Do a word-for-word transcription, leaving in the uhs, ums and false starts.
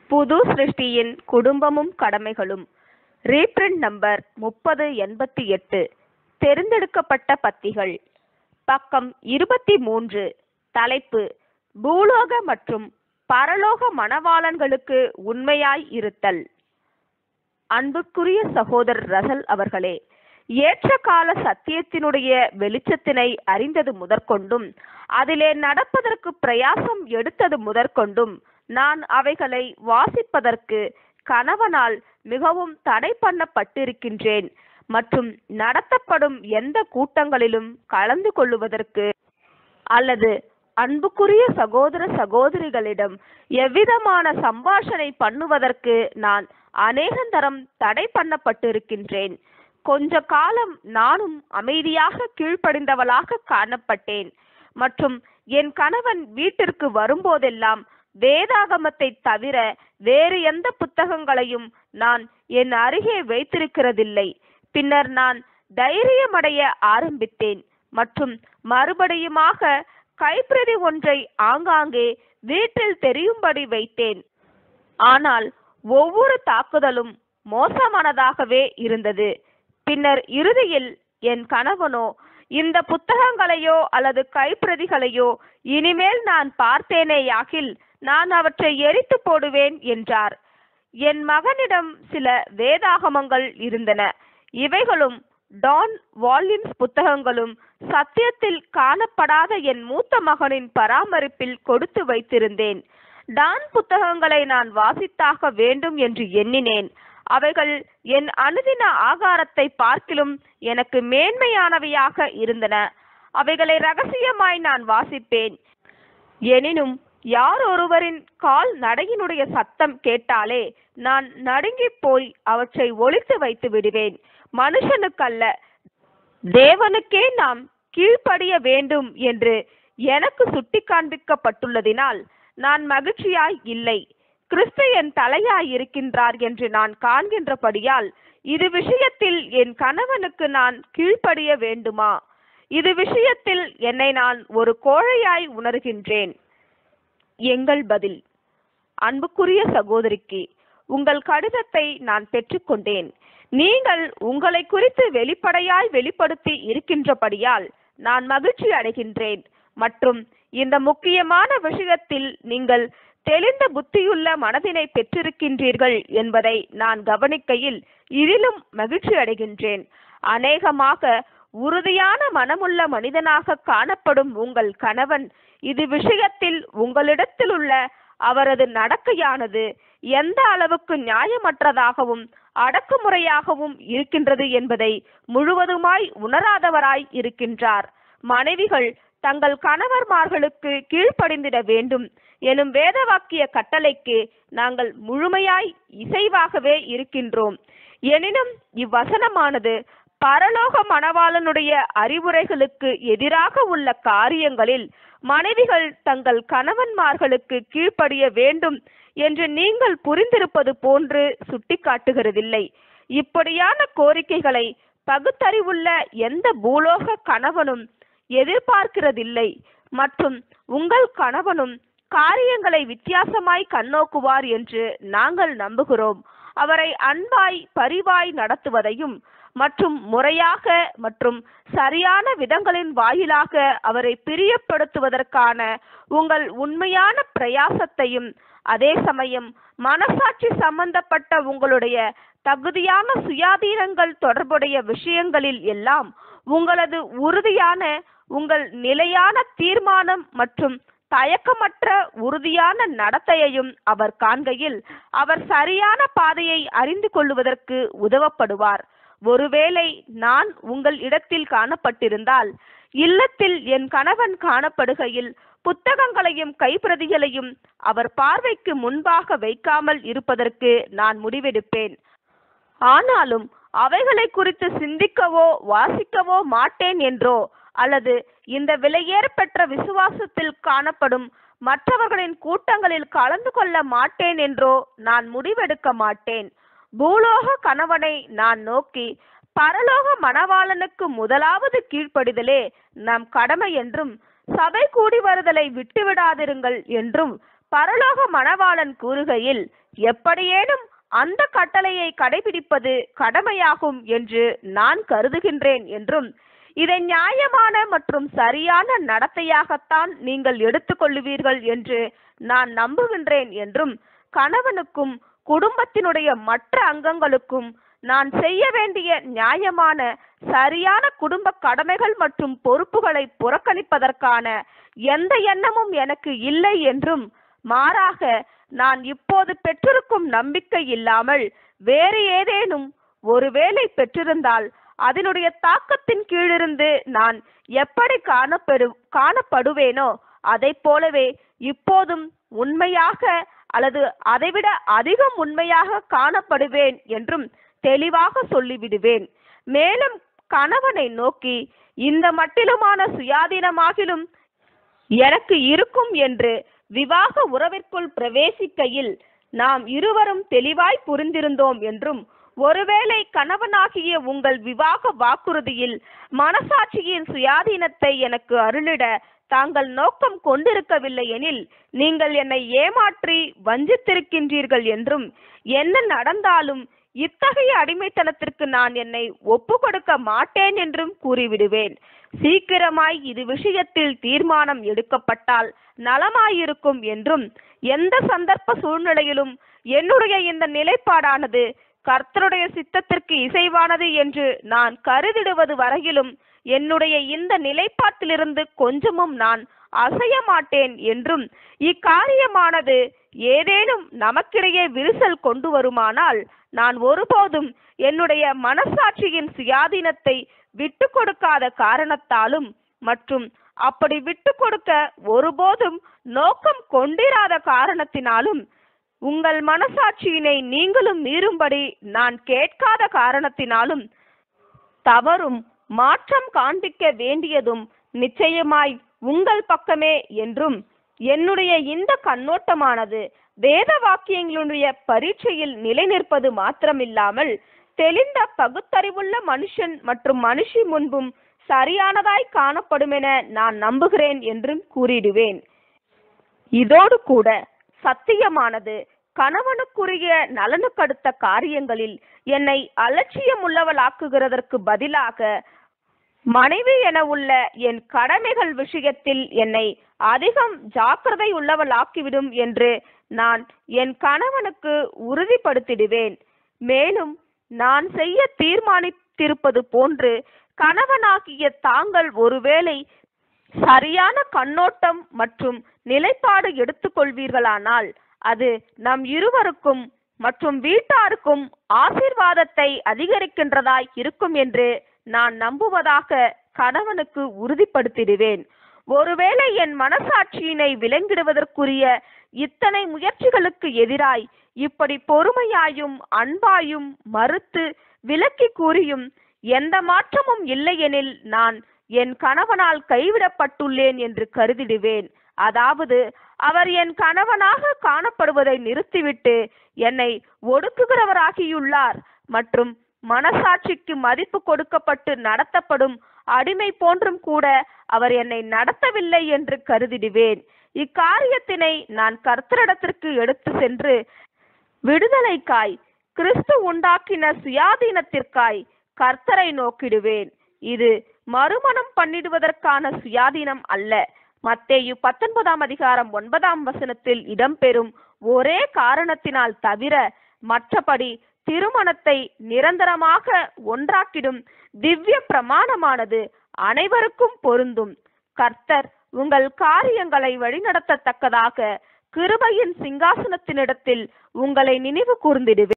புது சிருஷ்டியின் குடும்பமும் கடமைகளும். Reprint number முப்பது எண்பத்தி எட்டு. தெரிந்தெடுக்கப்பட்ட பத்திகள். பக்கம் இருபத்தி மூன்று. தலைப்பு: பூலோக மற்றும் பரலோக மணவாளன்களுக்கு உண்மையாய் இருத்தல். அன்புக்குரிய சகோதரர் ரசல் அவர்களே, ஏற்ற கால சத்தியத்தினுடைய வெளிச்சத்தினை அறிந்தது முதற்கொண்டும் அதிலே நடப்பதற்கு பிரயாசம் எடுத்தது முதற்கொண்டும் நான் அவைகளை வாசிப்பதற்கு கணவனால் மிகவும் தடை பண்ணப்பட்டிருக்கின்றேன் மற்றும் நடத்தப்படும் எந்த கூட்டங்களிலும் கலந்து கொள்ளுவதற்கு அல்லது அன்புக்குரிய சகோதர சகோதரிகளிடம் எவ்விதமான சம்பாஷணை பண்ணுவதற்கு நான் அநேகந்தரம் தடை பண்ணப்பட்டிருக்கின்றேன். கொஞ்ச காலம் நானும் அமைதியாக கீழ்ப்படிந்தவளாக காணப்பட்டேன் மற்றும் என் கணவன் வீட்டிற்கு வரும்போதெல்லாம் வேதாகமத்தை தவிர வேறு எந்த புத்தகங்களையும் நான் என் அருகே வைத்திருக்கிறதில்லை. பின்னர் நான் தைரியமடைய ஆரம்பித்தேன் மற்றும் மறுபடியுமாக கைப்பிரதி ஒன்றை ஆங்காங்கே வீட்டில் தெரியும்படி வைத்தேன். ஆனால் ஒவ்வொரு தாக்குதலும் மோசமானதாகவே இருந்தது. பின்னர் இறுதியில் என் கணவனோ இந்த புத்தகங்களையோ அல்லது கைப்பிரதிகளையோ இனிமேல் நான் பார்த்தேனேயாகில் நான் அவற்றை எரித்து போடுவேன் என்றார். என் மகனிடம் சில வேதாகமங்கள் இருந்தன. இவைகளும் டான் வால்யூம்ஸ் புத்தகங்களும் சத்தியத்தில் காணப்படாத என் மூத்த மகனின் பராமரிப்பில் கொடுத்து வைத்திருந்தேன். டான் புத்தகங்களை நான் வாசித்தாக வேண்டும் என்று எண்ணினேன். அவைகள் என் அனுதின ஆகாரத்தை பார்க்கிலும் எனக்கு மேன்மையானவையாக இருந்தன. அவைகளை ரகசியமாய் நான் வாசிப்பேன். எனினும் யார் ஒருவரின் கால் நடையினுடைய சத்தம் கேட்டாலே நான் நடுங்கி போய் அவற்றை ஒளித்து வைத்து விடுவேன். மனுஷனுக்கல்ல, தேவனுக்கே நாம் கீழ்ப்படிய வேண்டும் என்று எனக்கு சுட்டி காண்பிக்கப்பட்டுள்ளதினால் நான் மகிழ்ச்சியாய் இல்லை. கிறிஸ்து என் தலையாய் இருக்கின்றார் என்று நான் காண்கின்றபடியால் இது விஷயத்தில் என் கணவனுக்கு நான் கீழ்ப்படிய வேண்டுமா? இது விஷயத்தில் என்னை நான் ஒரு கோழையாய் உணர்கின்றேன். எங்கள் பதில்: அன்புக்குரிய சகோதரிக்கு உங்கள் கடிதத்தை நான் பெற்றுக்கொண்டேன். நீங்கள் உங்களை குறித்து வெளிப்படையாய் வெளிப்படுத்தி இருக்கின்றபடியால் நான் மகிழ்ச்சி அடைகின்றேன் மற்றும் இந்த முக்கியமான விஷயத்தில் நீங்கள் தெளிந்த புத்தியுள்ள மனதினை பெற்றிருக்கின்றீர்கள் என்பதை நான் கவனிக்கையில் இதிலும் மகிழ்ச்சி அடைகின்றேன். அநேகமாக உறுதியான மனமுள்ள மனிதனாக காணப்படும் உங்கள் கணவன் இது விஷயத்தில் உங்களிடத்தில் உள்ள அவரது நடக்கையானது எந்த அளவுக்கு நியாயமற்றதாகவும் அடக்குமுறையாகவும் இருக்கின்றது என்பதை முழுவதுமாய் உணராதவராய் இருக்கின்றார். மனைவிகள் தங்கள் கணவர்மார்களுக்கு கீழ்ப்படிந்திட வேண்டும் எனும் வேதவாக்கிய கட்டளைக்கு நாங்கள் முழுமையாய் இசைவாகவே இருக்கின்றோம். எனினும் இவ்வசனமானது பரலோக மணவாளனுடைய அறிவுரைகளுக்கு எதிராக உள்ள காரியங்களில் மனைவிகள் தங்கள் கணவன்மார்களுக்கு கீழ்ப்படிய வேண்டும் என்று நீங்கள் புரிந்திருப்பது போன்று சுட்டிக்காட்டுகிறதில்லை. இப்படியான கோரிக்கைகளை பகுத்தறிவுள்ள எந்த பூலோக கணவனும் எதிர்பார்க்கிறதில்லை மற்றும் உங்கள் கணவனும் காரியங்களை வித்தியாசமாய் கண்ணோக்குவார் என்று நாங்கள் நம்புகிறோம். அவரை அன்பாய் பரிவாய் நடத்துவதையும் மற்றும் முறையாக மற்றும் சரியான விதங்களின் வாயிலாக அவரை பிரியப்படுத்துவதற்கான உங்கள் உண்மையான பிரயாசத்தையும் அதே சமயம் மனசாட்சி சம்பந்தப்பட்ட உங்களுடைய தகுதியான சுயாதீனங்கள் தொடர்புடைய விஷயங்களில் எல்லாம் உங்களது உறுதியான உங்கள் நிலையான தீர்மானம் மற்றும் தயக்கமற்ற உறுதியான நடத்தையையும் அவர் காண்கையில் அவர் சரியான பாதையை அறிந்து கொள்வதற்கு உதவப்படுவார். ஒருவேளை நான் உங்கள் இடத்தில் காணப்பட்டிருந்தால், இல்லத்தில் என் கணவன் காணப்படுகையில் புத்தகங்களையும் கைப்பிரதிகளையும் அவர் பார்வைக்கு முன்பாக வைக்காமல் இருப்பதற்கு நான் முடிவெடுப்பேன். ஆனாலும் அவைகளை குறித்து சிந்திக்கவோ வாசிக்கவோ மாட்டேன் என்றோ அல்லது இந்த விலையேற பெற்ற விசுவாசத்தில் காணப்படும் மற்றவர்களின் கூட்டங்களில் கலந்து கொள்ள மாட்டேன் என்றோ நான் முடிவெடுக்க மாட்டேன். பூலோக கணவனை நான் நோக்கி பரலோக மணவாளனுக்கு முதலாவது கீழ்ப்படிதலே நம் கடமை என்றும் சபை கூடி வருதலை விட்டுவிடாதிருங்கள் என்றும் பரலோக மணவாளன் கூறுகையில், எப்படியேனும் அந்த கட்டளையை கடைபிடிப்பது கடமையாகும் என்று நான் கருதுகின்றேன் என்றும், இதை நியாயமான மற்றும் சரியான நடத்தையாகத்தான் நீங்கள் எடுத்துக்கொள்ளுவீர்கள் என்று நான் நம்புகின்றேன் என்றும், கணவனுக்கும் குடும்பத்தினுடைய மற்ற அங்கங்களுக்கும் நான் செய்ய வேண்டிய நியாயமான சரியான குடும்ப கடமைகள் மற்றும் பொறுப்புகளை புறக்கணிப்பதற்கான எந்த எண்ணமும் எனக்கு இல்லை என்றும், மாறாக நான் இப்போது பெற்றிருக்கும் நம்பிக்கை இல்லாமல் வேறு ஏதேனும் ஒருவேளை பெற்றிருந்தால் அதனுடைய தாக்கத்தின் கீழிருந்து நான் எப்படி காணப்பெறு காணப்படுவேனோ அதை போலவே இப்போதும் உண்மையாக அல்லது அதைவிட அதிகம் உண்மையாக காணப்படுவேன் என்றும் தெளிவாக சொல்லிவிடுவேன். மேலும் கணவனை நோக்கி, இந்த மட்டிலுமான சுயாதீனமாகிலும் எனக்கு இருக்கும் என்று விவாக உறவிற்குள் பிரவேசிக்கையில் நாம் இருவரும் தெளிவாய் புரிந்திருந்தோம் என்றும், ஒருவேளை கணவனாகிய உங்கள் விவாக வாக்குறுதியில் மனசாட்சியின் சுயாதீனத்தை எனக்கு அருளிட தாங்கள் நோக்கம் கொண்டிருக்கவில்லை எனில் நீங்கள் என்னை ஏமாற்றி வஞ்சித்திருக்கின்றீர்கள் என்றும், என்ன நடந்தாலும் இத்தகைய அடிமைத்தனத்திற்கு நான் என்னை ஒப்பு கொடுக்க மாட்டேன் என்றும் கூறிவிடுவேன். சீக்கிரமாய் இது விஷயத்தில் தீர்மானம் எடுக்கப்பட்டால் நலமாயிருக்கும் என்றும், எந்த சந்தர்ப்ப சூழ்நிலையிலும் என்னுடைய இந்த நிலைப்பாடானது கர்த்தருடைய சித்தத்திற்கு இசைவானது என்று நான் கருதிடுவது வரையிலும் என்னுடைய இந்த நிலைப்பாட்டிலிருந்து கொஞ்சமும் நான் அசைய மாட்டேன் என்றும், இக்காரியமானது ஏதேனும் நமக்கிடையே விரிசல் கொண்டு வருமானால் நான் ஒருபோதும் என்னுடைய மனசாட்சியின் சுயாதீனத்தை விட்டு கொடுக்காத காரணத்தாலும் மற்றும் அப்படி விட்டு கொடுக்க ஒருபோதும் நோக்கம் கொண்டிராத காரணத்தினாலும், உங்கள் மனசாட்சியினை நீங்களும் மீறும்படி நான் கேட்காத காரணத்தினாலும், தவறும் மாற்றம் காண்பிக்க வேண்டியதும் நிச்சயமாய் உங்கள் பக்கமே என்றும், என்னுடைய இந்த கண்ணோட்டமானது வேத வாக்கியங்களுடைய பரீட்சையில் நிலை நிற்பது மாத்திரமில்லாமல் தெளிந்த பகுத்தறிவுள்ள மனுஷன் மற்றும் மனுஷி முன்பும் சரியானதாய் காணப்படும் என நான் நம்புகிறேன் என்றும் கூறிடுவேன். இதோடு கூட சத்தியமானது கணவனுக்குரிய நலனுக்கடுத்த காரியங்களில் என்னை அலட்சியம் உள்ளவளாக்குகிறதற்கு பதிலாக மனைவி என உள்ள என் கடமைகள் விஷயத்தில் என்னை அதிகம் ஜாக்கிரதை உள்ளவளாக்கிவிடும் என்று நான் என் கணவனுக்கு உறுதிப்படுத்திடுவேன். மேலும் நான் செய்ய தீர்மானித்திருப்பது போன்று கணவனாகிய தாங்கள் ஒருவேளை சரியான கண்ணோட்டம் மற்றும் நிலைப்பாடு எடுத்துக்கொள்வீர்களானால் அது நம் இருவருக்கும் மற்றும் வீட்டாருக்கும் ஆசீர்வாதத்தை அதிகரிக்கின்றதாய் இருக்கும் என்று நான் நம்புவதாக கணவனுக்கு உறுதிப்படுத்திடுவேன். ஒருவேளை என் மனசாட்சியினை விலங்கிடுவதற்குரிய இத்தனை முயற்சிகளுக்கு எதிராய் இப்படி பொறுமையாயும் அன்பாயும் மறுத்து விலக்கி கூறியும் எந்த மாற்றமும் இல்லையெனில் நான் என் கணவனால் கைவிடப்பட்டுள்ளேன் என்று கருதிடுவேன். அதாவது அவர் என் கணவனாக காணப்படுவதை நிறுத்திவிட்டு என்னை ஒடுக்குகிறவராகியுள்ளார் மற்றும் மனசாட்சிக்கு மதிப்பு கொடுக்கப்பட்டு நடத்தப்படும் அடிமை போன்றும் கூட அவர் என்னை நடத்தவில்லை என்று கருதிடுவேன். இக்காரியத்தினை நான் கர்த்தரிடத்திற்கு எடுத்து சென்று விடுதலைக்காய் கிறிஸ்து உண்டாக்கின சுயாதீனத்திற்காய் கர்த்தரை நோக்கிடுவேன். இது மறுமணம் பண்ணிடுவதற்கான சுயாதீனம் அல்ல. மத்தேயு பத்தொன்பதாம் அதிகாரம் ஒன்பதாம் வசனத்தில் இடம்பெறும் ஒரே காரணத்தினால் தவிர மற்றபடி திருமணத்தை நிரந்தரமாக ஒன்றாக்கிடும் திவ்ய பிரமாணமானது அனைவருக்கும் பொருந்தும். கர்த்தர் உங்கள் காரியங்களை வழிநடத்தத்தக்கதாக கிருபையின் சிங்காசனத்தினிடத்தில் உங்களை நினைவு கூர்ந்திடுவேன்.